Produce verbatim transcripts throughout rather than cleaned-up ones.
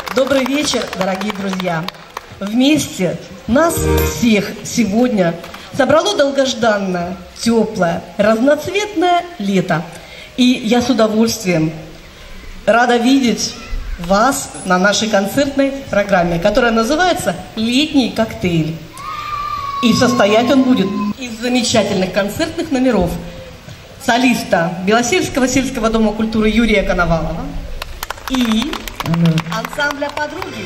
Добрый вечер, дорогие друзья. Вместе нас всех сегодня собрало долгожданное, теплое, разноцветное лето. И я с удовольствием рада видеть вас на нашей концертной программе, которая называется «Летний коктейль». И состоять он будет из замечательных концертных номеров солиста Белосельского сельского дома культуры Юрия Коновалова и ансамбля «Подруги».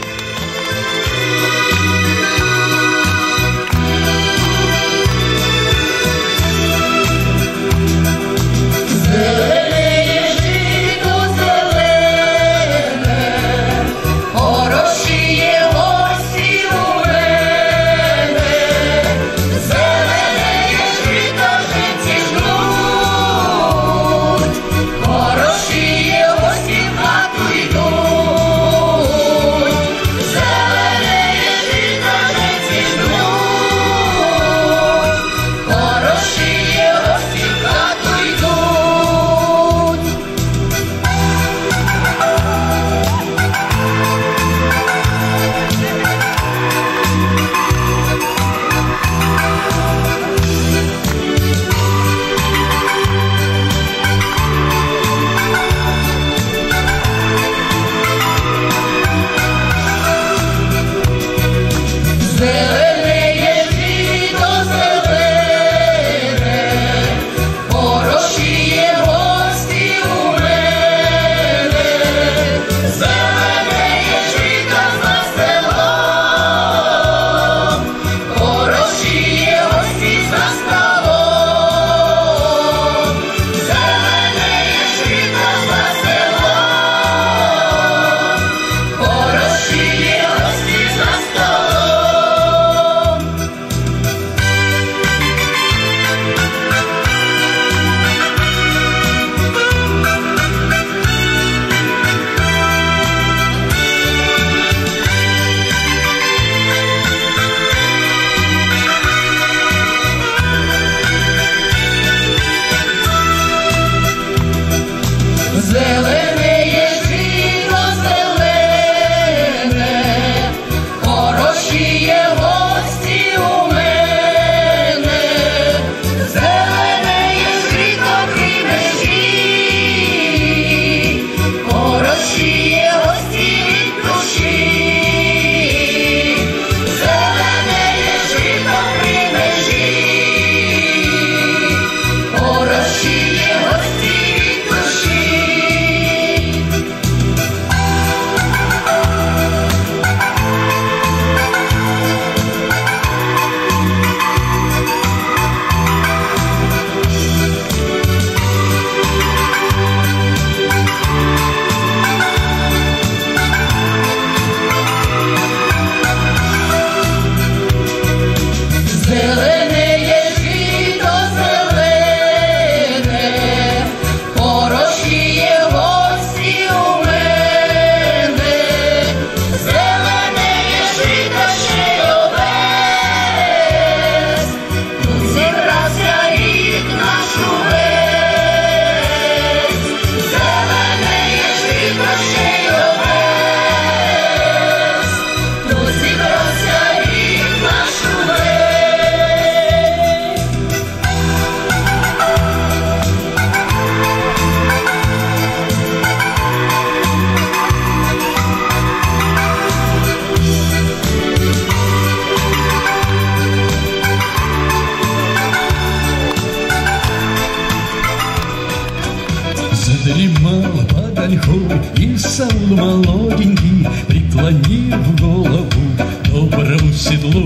Задремал под ольхой и сал молоденький, преклонив голову доброму седлу.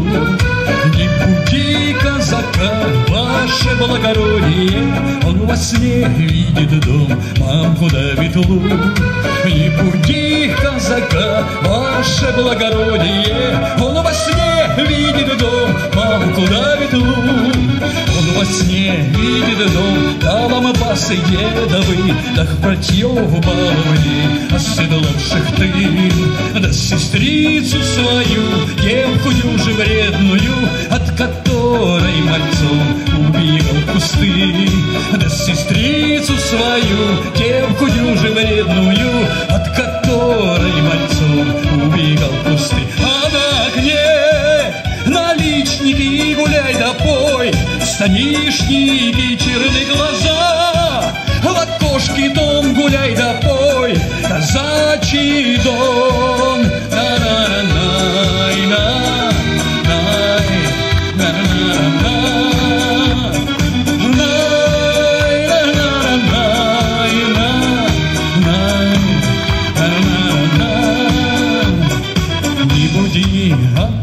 Не буди казака, ваше благородие, он во сне видит дом, мамку да ветлу. Не буди казака, ваше благородие, он во сне видит дом, мамку да ветлу. Он во сне видит дом, да лампасы дедовы, да братьев баловни, оседлавших ты, да сестрицу свою, девку дюжи вредную, от которой мальцом убегал кусты, да сестрицу свою, девку дюжи вредную, от которой мальцом убегал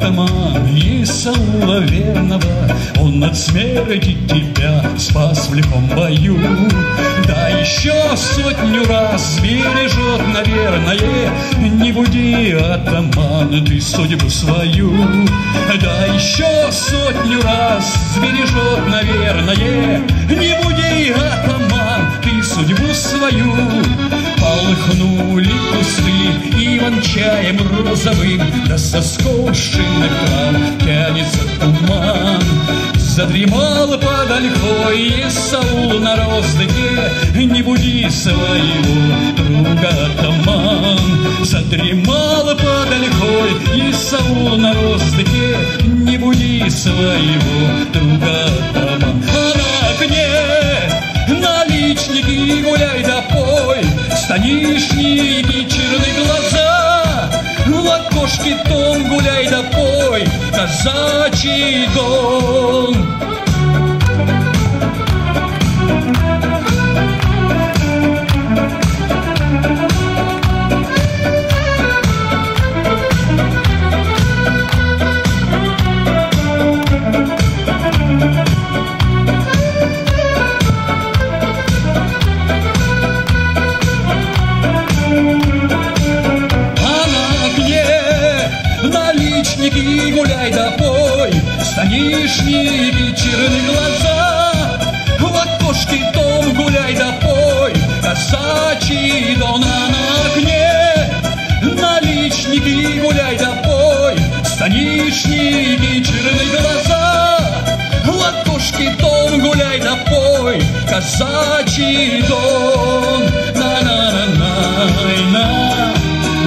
атаман Исаула верного, он от смерти тебя спас в лихом бою. Да еще сотню раз бережет, наверное, не буди, атаман, ты судьбу свою. Да еще сотню раз бережет, наверное, не буди, атаман, ты судьбу свою. Полыхнули кусты иван-чаем розовым, да со скошенных трав тянется туман. Задремал под ольхой Исаул на роздыхе, не буди своего друга, атаман. Задремал под ольхой Исаул на роздыхе, не буди своего друга, атаман. А на окне наличники гуляй да пой, станишники черные глаза, в окошке том гуляй да пой, казачий дон. Наличники гуляй да пой, станишники черные глаза, в окошке дом гуляй да пой, казачий дон. На окне наличники гуляй да пой, станишники черные глаза, в окошке дом гуляй да пой, казачий дон. На-на-на-на-на.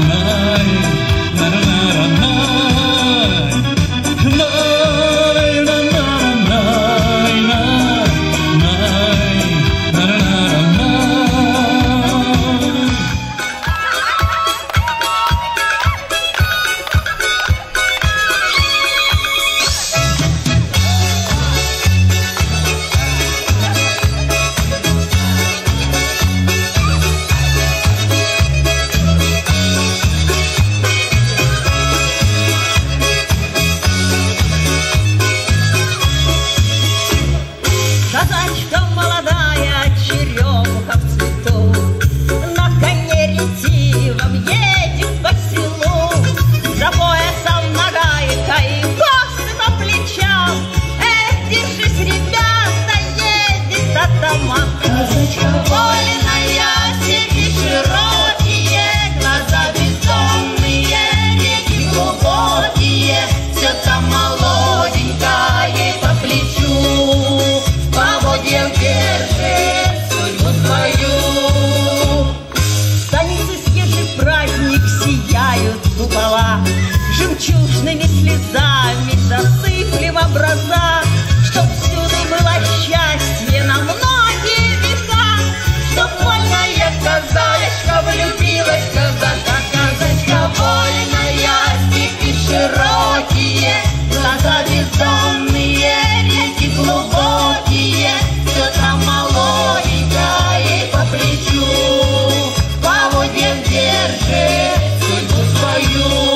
Жемчужными слезами засыплем образа, чтоб всюду было счастье на многие века, чтоб вольная казачка влюбилась в казака. Казачка вольная, степи широкие, глаза бездонные, реки глубокие, все там молоденькая ей по плечу, поводьем держит судьбу свою.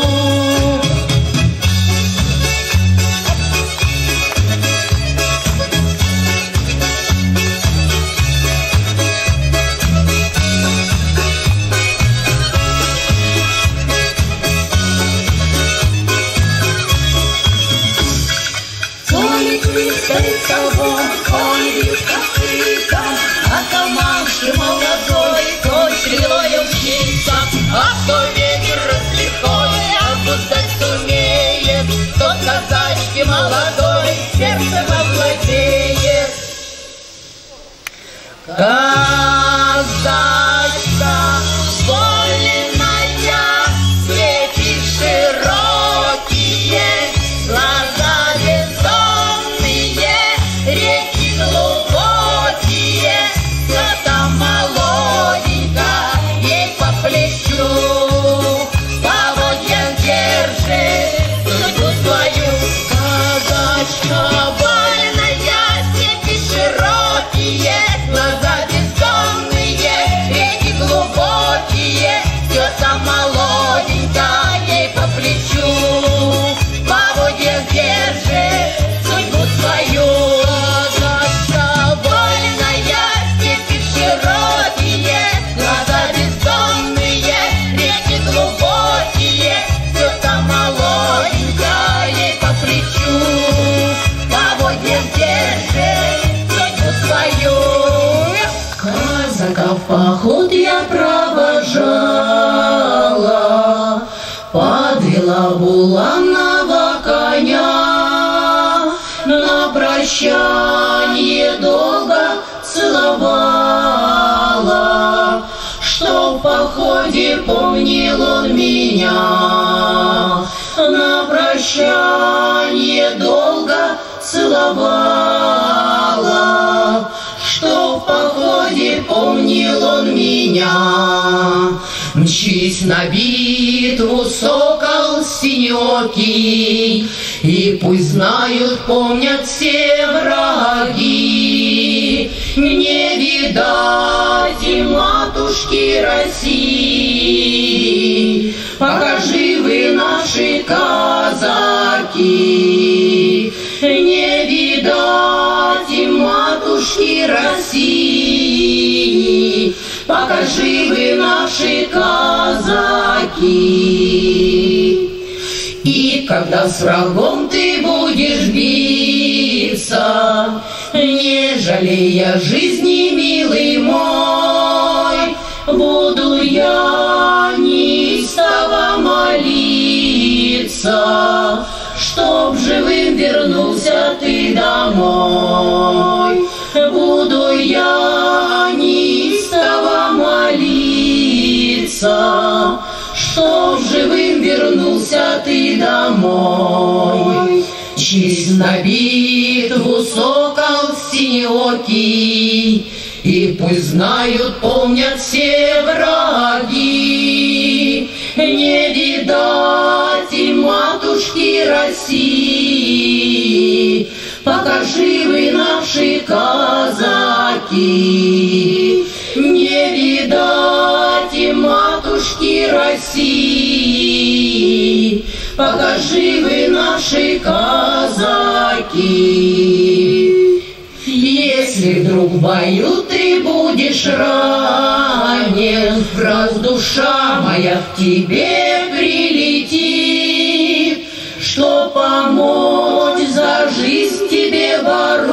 Атаманши молодой, той стрелою мчится, а кто ветер разлихой обуздать сумеет, тот казачки молодой сердцем овладеет. Казачка вольная, степи широкие, глаза бездонные, реки глубокие, молоденька ей по плечу. буланного коня, на прощанье долго целовала, что в походе помнил он меня. На прощанье долго целовала, что в походе помнил он меня. Мчись на битву, сокол синеокий, и пусть знают, помнят все враги. Не видать и матушки России, пока живы наши казаки. Не видать и матушки России, пока живы наши казаки. И когда с врагом ты будешь биться, не жалея жизни, милый мой, буду я неистово молиться, чтоб живым вернулся ты домой. Буду я неистово молиться, чтоб живым вернулся ты домой. Честь на битву, сокол синеокий, и пусть знают, помнят все враги. Не видать и матушки России, пока живы наши казаки. Не видать и матушки России, пока живы наши казаки. Если вдруг в бою ты будешь ранен, раз душа моя к тебе прилетит, что помочь за жизнь тебе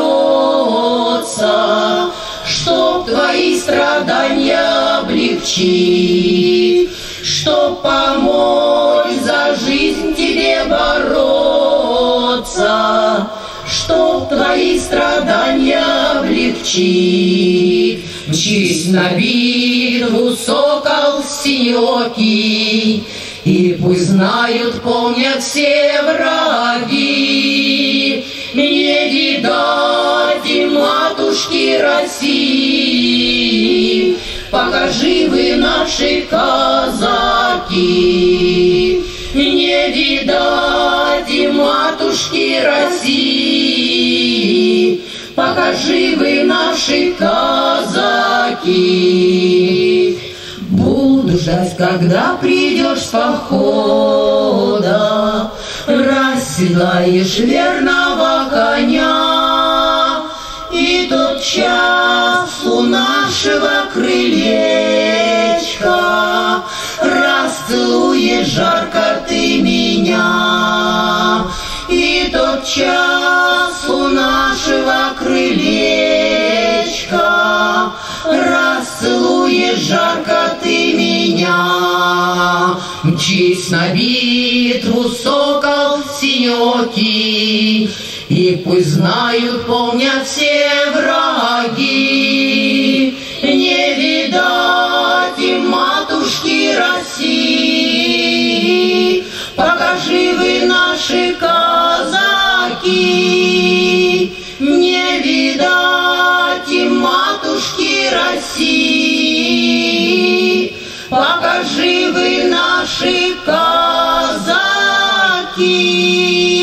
бороться, чтоб твои страдания облегчить, чтоб помочь за жизнь тебе бороться, чтоб твои страдания облегчить. Мчись на битву, сокол синеокий, и пусть знают, помнят все враги. Не видать и матушки России, пока живы наши казаки. Не видать и матушки России, пока живы наши казаки. Буду ждать, когда придешь с похода, расседлаешь верного коня, и тот час у нашего крылечка расцелуешь жарко ты меня. И тот час у нашего крылечка расцелуешь жарко ты меня. Мчись на битву, сокол синеокий, и пусть знают, помнят все враги. Не видать и матушки России, пока живы наши казаки. Не видать и матушки России, пока живы наши казаки.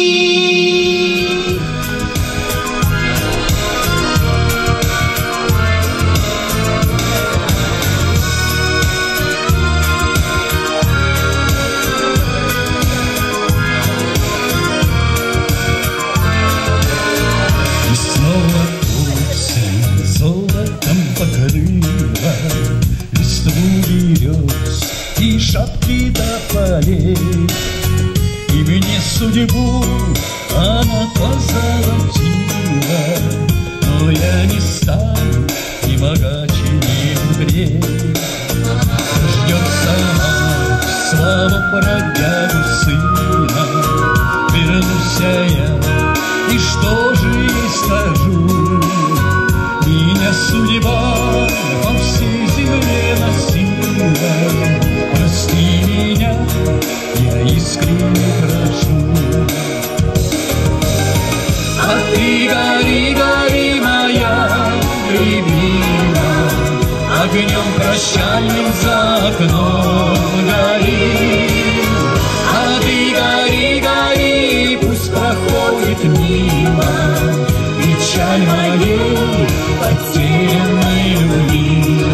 И шапки до полей, и мне судьбу она позолотила, но я не стану ни богаче, ни мудрее. Ждет сама слава бродягу сына, И что же ей скажу? Меня судьба по всей земле носила. Прости меня, я искренне прошу. А ты гори, гори, моя любимая, огнем прощальным за окном гори. А ты гори, гори, пусть проходит мимо печаль моей потерянной любви.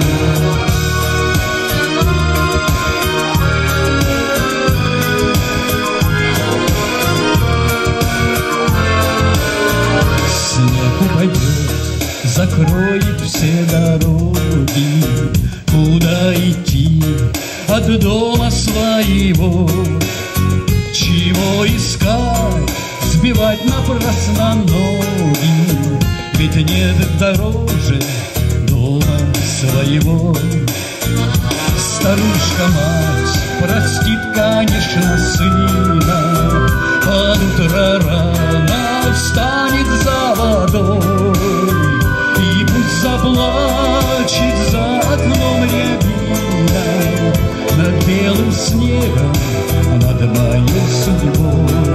Снег упадет, закроет все дороги. Куда идти от дома своего? Чего искать, сбивать напрасно ноги? Ведь нет дороже дома своего. Старушка-мать простит, конечно, сына, под утро рано встанет за водой, и пусть заплачет за окном рябина над белым снегом, над моей судьбой.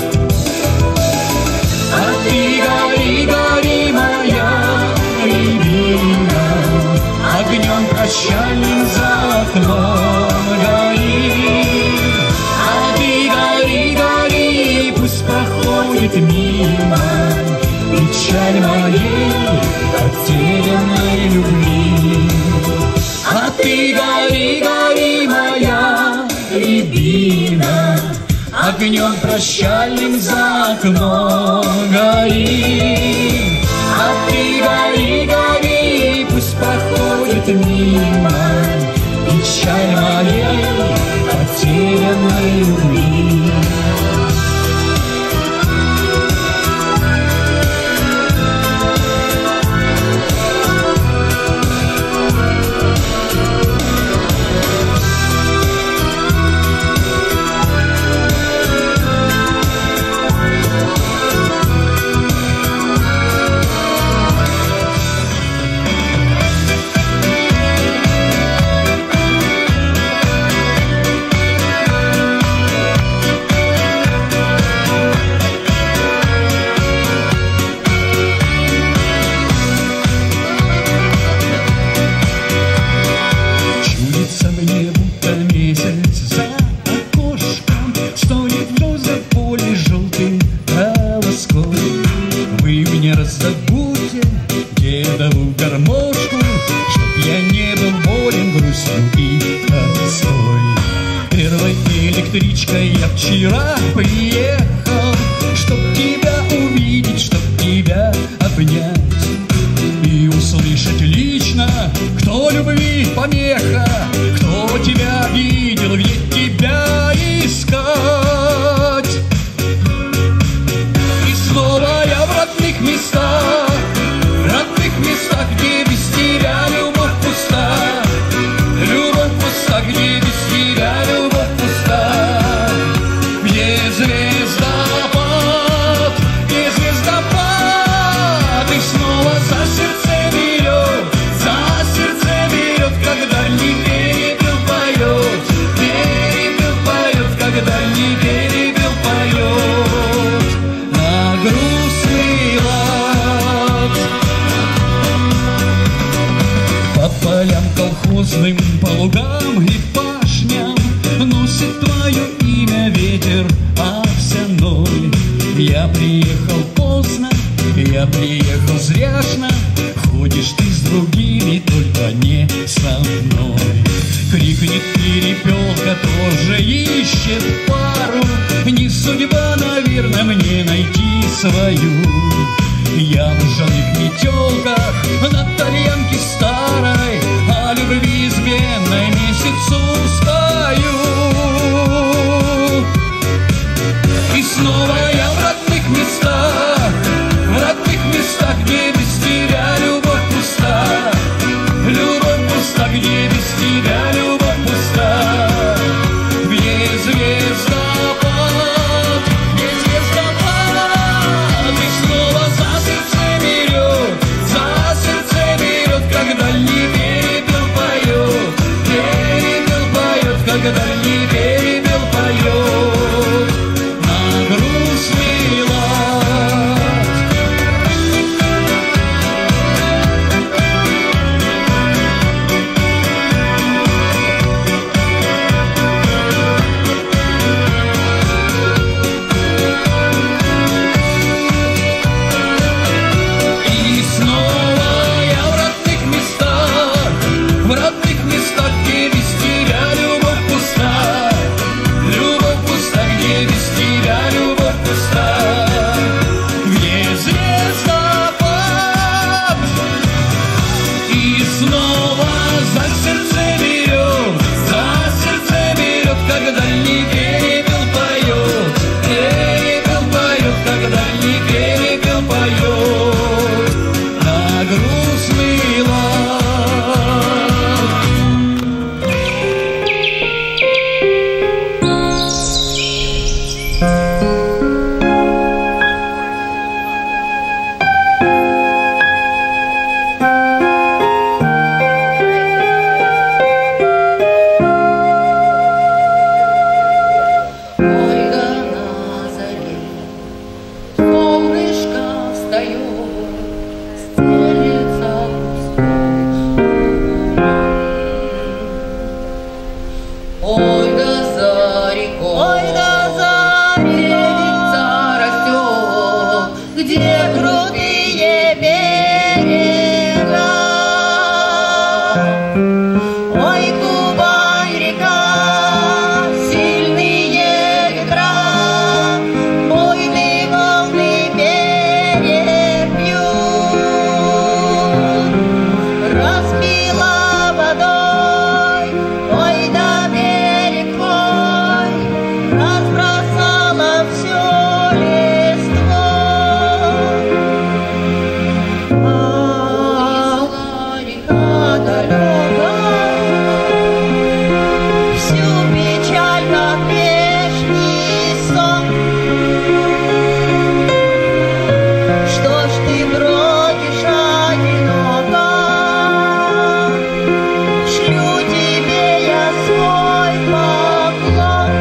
А ты гори, гори, моя любимая, огнем прощальным за окном гори. А ты гори, гори, пусть проходит мимо печаль моей потерянной любви. А ты гори, гори, моя любимая, огнем прощальным за окном гори. А ты гори, гори, пусть проходит мимо печаль моей потерянной любви. Электричкой я вчера приехал, чтоб тебя увидеть, чтоб тебя обнять и услышать лично, кто любви помеха, кто тебя видел, где тебя искать. И снова я в родных местах, в родных местах, где без тебя любовь пуста, любовь пуста, где без тебя любовь пуста. Где звездопад, где звездопад, и снова за сердце берет, за сердце берет, когда не перепел поет, перепел поет, когда не перепел поет на грустный лад. По полям колхозным, по лугам и пашням носит твое имя ветер овсяной. Я приехал поздно, я приехал зряшно, ходишь ты с другими, только не со мной. Крикнет перепелка, тоже ищет пару, не судьба, наверное, мне найти свою. Я в ржаных метелках на тальянке старой о любви изменной месяцу стою. И снова я в родных местах, в родных местах, где без тебя любовь пуста, любовь пуста, где без тебя любовь пуста. Где звездопад, где звездопад, и разбросала все листво. Унесла река далекая всю печаль, как вешний сон. Что ж ты бродишь одиноко? Шлю тебе я свой поклон.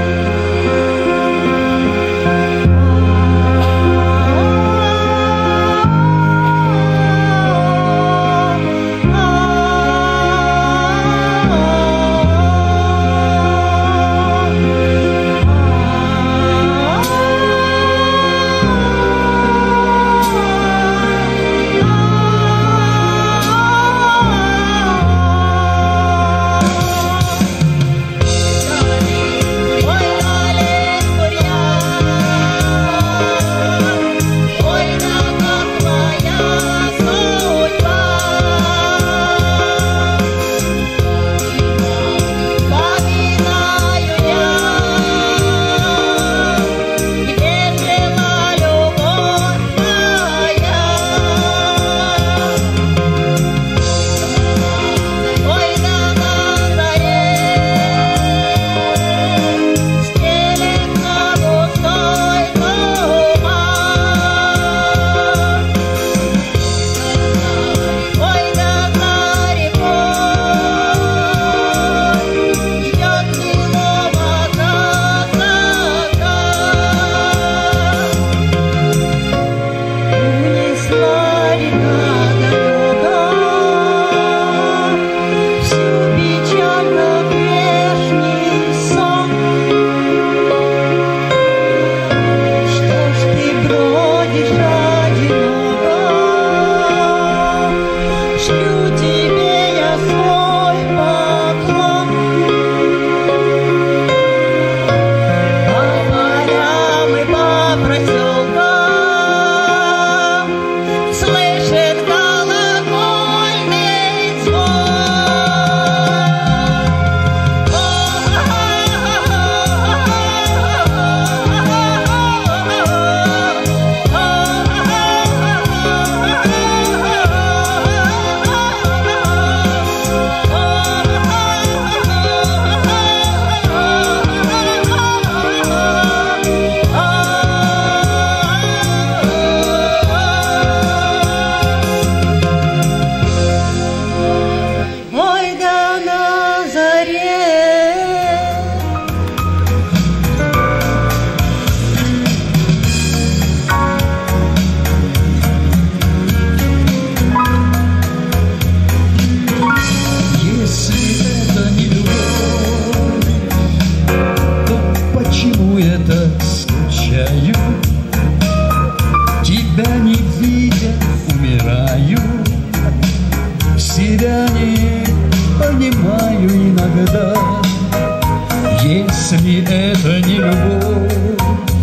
Если это не любовь,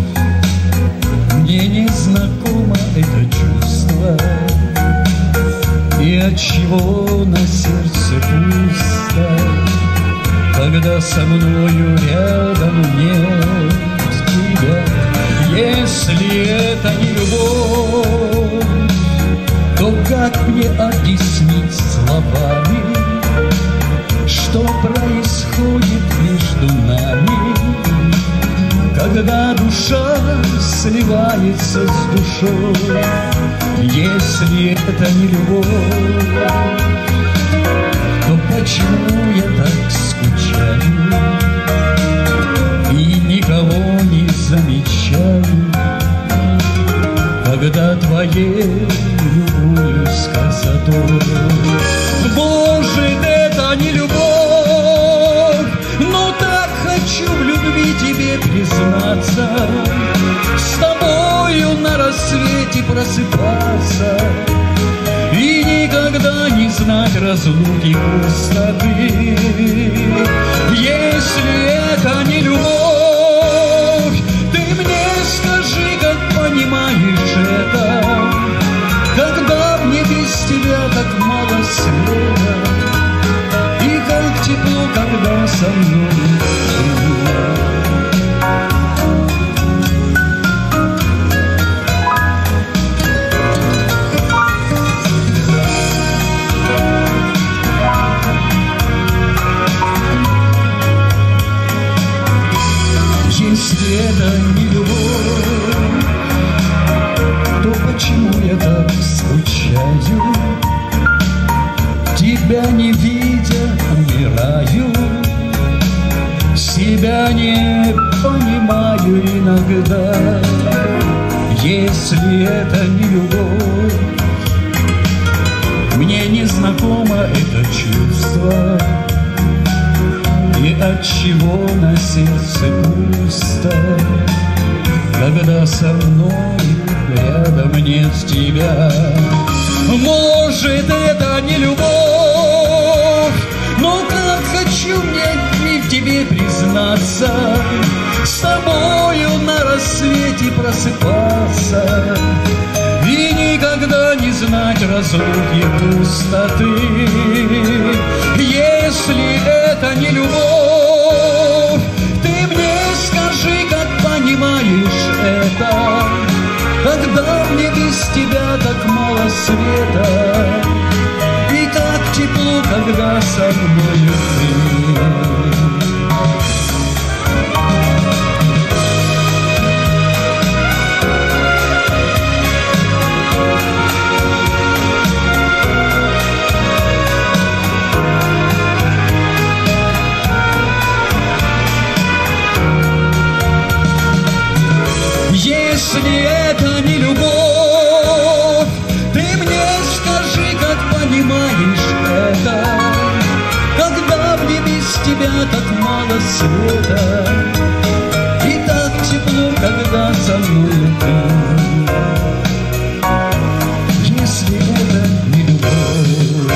мне не знакомо это чувство, и отчего на сердце пусто, когда со мною рядом нет тебя. Если это не любовь, то как мне объяснить словами, что происходит между нами, когда душа сливается с душой? Если это не любовь, то почему я так скучаю и никого не замечаю, когда твоей любуюсь красотой? Боже, это не любовь, но так хочу в любви тебе признаться, с тобою на рассвете просыпаться и никогда не знать разлуки пустоты. Если это не любовь, ты мне скажи, как понимаешь это, когда мне без тебя так мало света, и как тепло, когда со мной ты. это не любовь, то почему я так скучаю? Тебя не видя, умираю, себя не понимаю иногда. Если это не любовь, мне не знакомо это чувство, и отчего на сердце пусто, когда со мной рядом нет тебя. Может, это не любовь, но как хочу мне и в тебе признаться, с тобою на рассвете просыпаться и никогда не знать разлуки пустоты. Если это не любовь, ты мне скажи, как понимаешь это, когда мне без тебя так мало света и так тепло, когда со мною ты. Если это не любовь, ты мне скажи, как понимаешь это, когда мне без тебя так мало света и так тепло, когда со мной ты. Если это не любовь.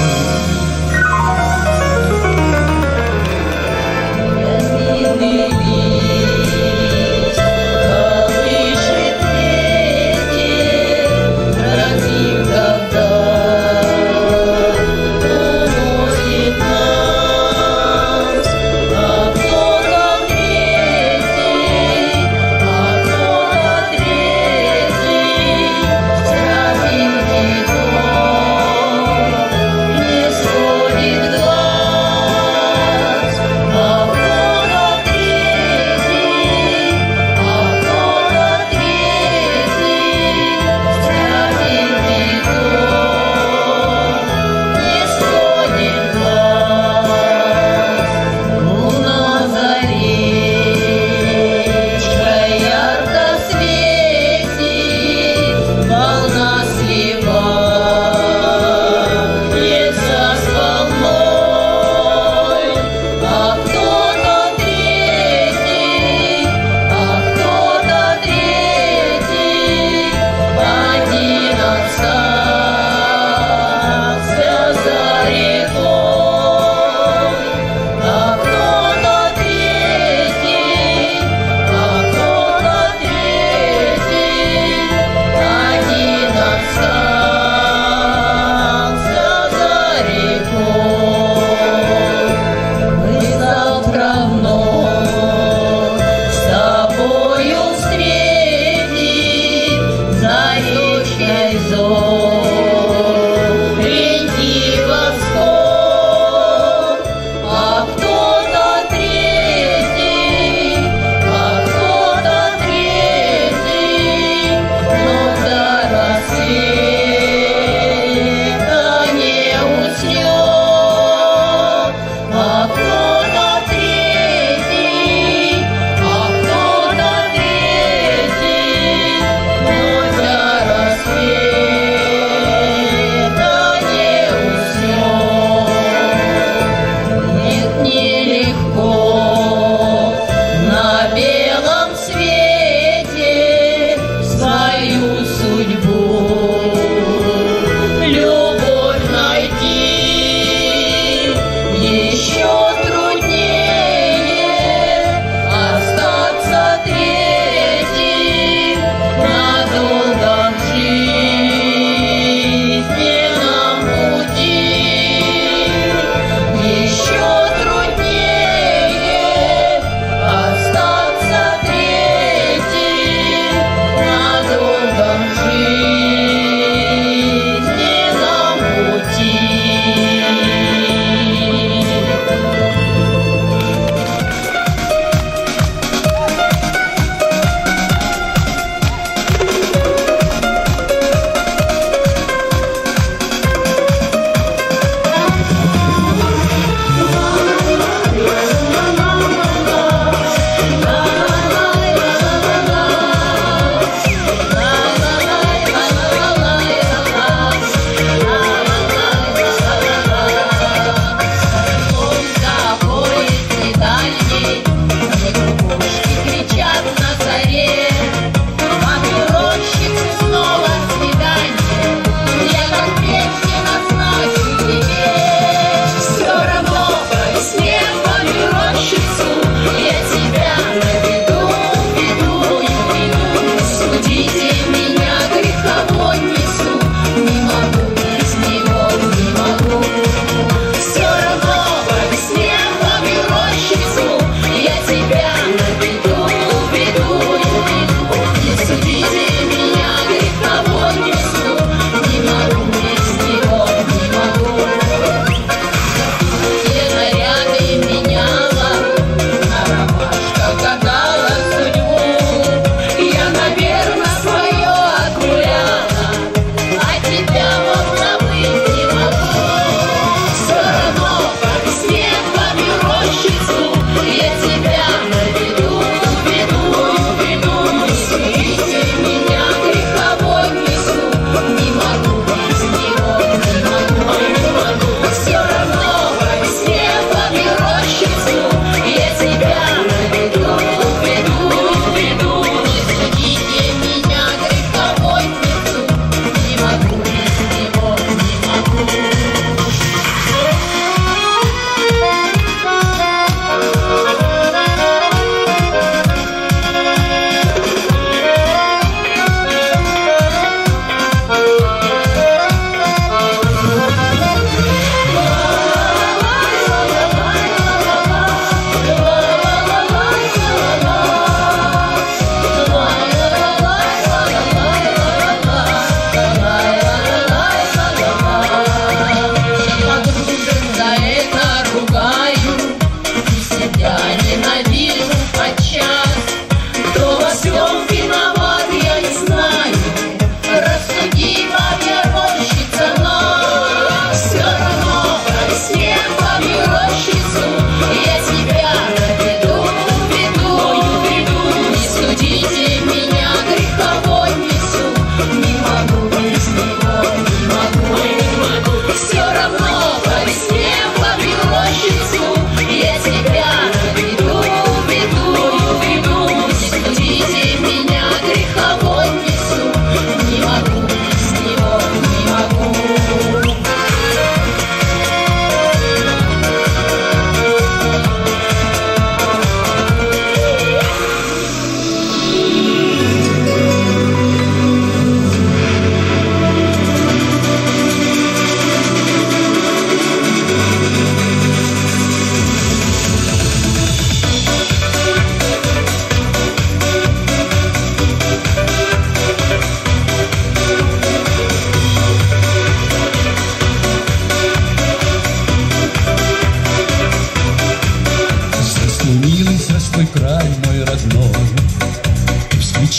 Thank you.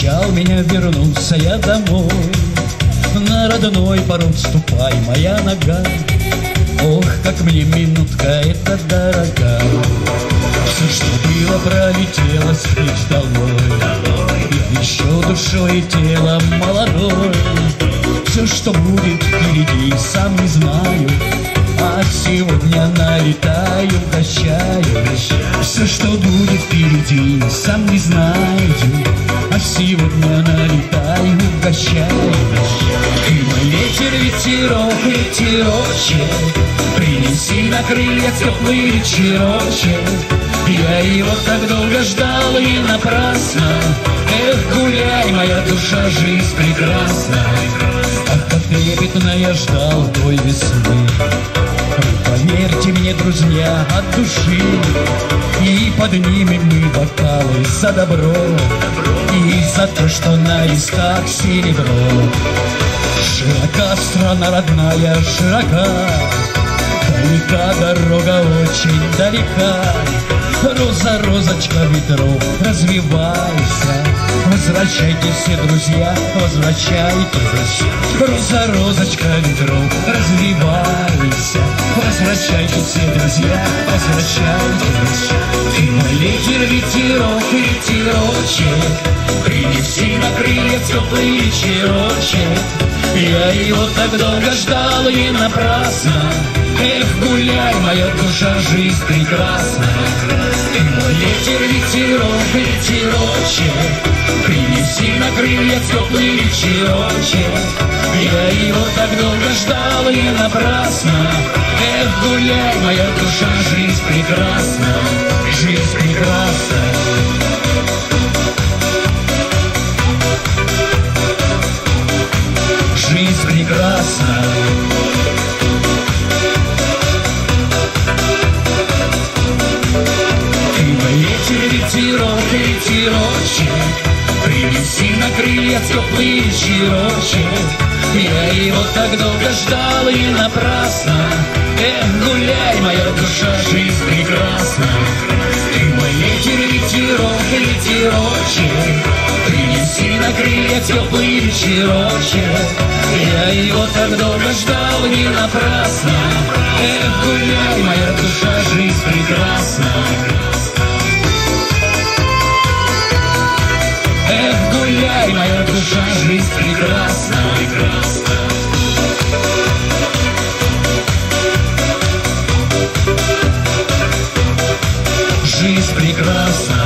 Обещал меня вернуться я домой, на родной порог ступай, моя нога. Ох, как мне минутка эта дорога. Все, что было, пролетело скрыть долой. Я еще душой и телом молодой. Все, что будет впереди, сам не знаю, а сегодня налетаю, прощаю. Все, что будет впереди, сам не знаю, а сегодня налетаю, угощаю. И мой ветер, ветерок, ветерочек, принеси на крылья теплый вечерочек. Я его так долго ждал и напрасно. Эх, гуляй, моя душа, жизнь прекрасна. Ах, как трепетно я ждал той весны. Поверьте мне, друзья, от души, и поднимем мы бокалы за добро и за то, что на висках серебро. Широка страна родная, широка, далека дорога, очень далека. Роза, розочка ветров, развивайся. Возвращайтесь все, друзья, возвращайтесь. Роза, розочка ветров, развивайся. Возвращайтесь все, друзья, возвращайтесь. Ты мой ветер, ветерок, ветерочек, принеси на крылья теплый вечерочек. Я его так долго ждал и напрасно. Эх, гуляй, моя душа, жизнь прекрасна. Ты мой ветер, ветерок, ветерочек, принеси на крылья теплый вечерочек. Я его так долго ждал и напрасно. Эх, гуляй, моя душа, жизнь прекрасна. Жизнь прекрасна. Жизнь прекрасна. Ветерок, ветерочек, принеси на крылья теплый вечерочек. Я его так долго ждал и напрасно. Эх, гуляй, моя душа, жизнь прекрасна. Ты мой ветер, ветерок, ветерочек, принеси на крылья теплый вечерочек. Я его так долго ждал и напрасно. Эх, гуляй, моя душа, жизнь прекрасна. Эх, гуляй, моя душа, жизнь прекрасна, прекрасна. Жизнь прекрасна.